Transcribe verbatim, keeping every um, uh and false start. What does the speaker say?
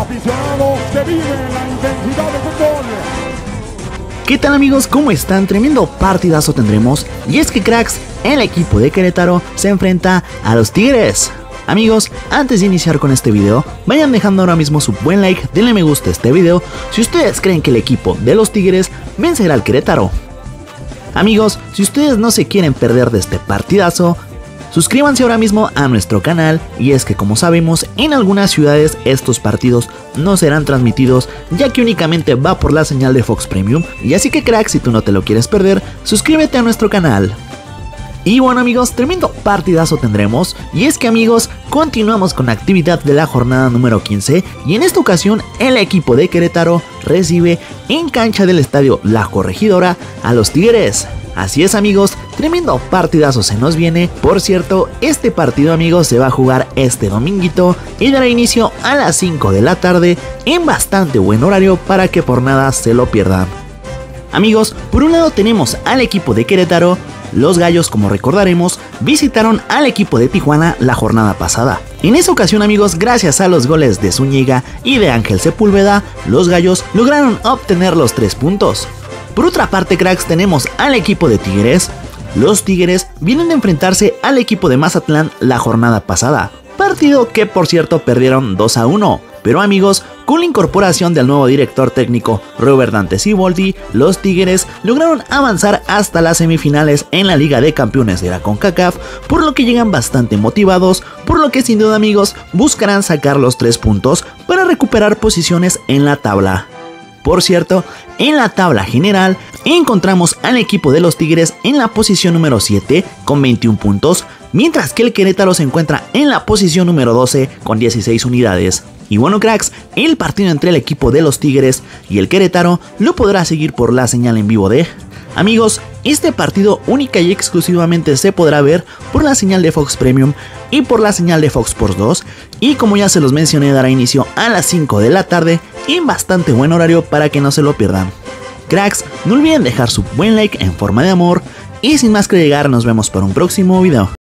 aficionado, se vive la intensidad del fútbol. ¿Qué tal amigos? ¿Cómo están? Tremendo partidazo tendremos. Y es que cracks, el equipo de Querétaro se enfrenta a los Tigres. Amigos, antes de iniciar con este video, vayan dejando ahora mismo su buen like, denle me gusta a este video si ustedes creen que el equipo de los Tigres vencerá al Querétaro. Amigos, si ustedes no se quieren perder de este partidazo, suscríbanse ahora mismo a nuestro canal. Y es que como sabemos, en algunas ciudades estos partidos no serán transmitidos, ya que únicamente va por la señal de Fox Premium. Y así que crack, si tú no te lo quieres perder, suscríbete a nuestro canal. Y bueno amigos, tremendo partidazo tendremos. Y es que amigos, continuamos con la actividad de la jornada número quince. Y en esta ocasión el equipo de Querétaro recibe en cancha del estadio La Corregidora a los Tigres. Así es amigos, tremendo partidazo se nos viene. Por cierto, este partido amigos se va a jugar este dominguito y dará inicio a las cinco de la tarde en bastante buen horario para que por nada se lo pierdan. Amigos, por un lado tenemos al equipo de Querétaro. Los Gallos, como recordaremos, visitaron al equipo de Tijuana la jornada pasada. En esa ocasión amigos, gracias a los goles de Zúñiga y de Ángel Sepúlveda, los Gallos lograron obtener los tres puntos. Por otra parte cracks, tenemos al equipo de Tigres. Los Tigres vienen de enfrentarse al equipo de Mazatlán la jornada pasada, partido que por cierto perdieron dos a uno. Pero amigos, con la incorporación del nuevo director técnico Robert Dante Siboldi, los Tigres lograron avanzar hasta las semifinales en la Liga de Campeones de la CONCACAF, por lo que llegan bastante motivados, por lo que sin duda amigos buscarán sacar los tres puntos para recuperar posiciones en la tabla. Por cierto, en la tabla general encontramos al equipo de los Tigres en la posición número siete con veintiún puntos, mientras que el Querétaro se encuentra en la posición número doce con dieciséis unidades. Y bueno cracks, el partido entre el equipo de los Tigres y el Querétaro lo podrá seguir por la señal en vivo de... Amigos, este partido única y exclusivamente se podrá ver por la señal de Fox Premium y por la señal de Fox Sports dos. Y como ya se los mencioné, dará inicio a las cinco de la tarde en bastante buen horario para que no se lo pierdan. Cracks, no olviden dejar su buen like en forma de amor. Y sin más que llegar, nos vemos para un próximo video.